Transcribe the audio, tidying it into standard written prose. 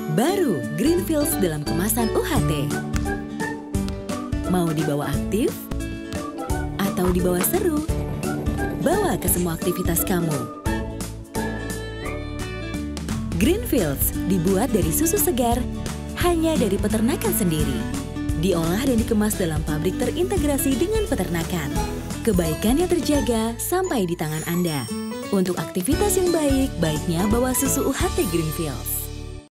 Baru Greenfields dalam kemasan UHT. Mau dibawa aktif? Atau dibawa seru? Bawa ke semua aktivitas kamu. Greenfields dibuat dari susu segar, hanya dari peternakan sendiri. Diolah dan dikemas dalam pabrik terintegrasi dengan peternakan. Kebaikan yang terjaga sampai di tangan Anda. Untuk aktivitas yang baik, baiknya bawa susu UHT Greenfields.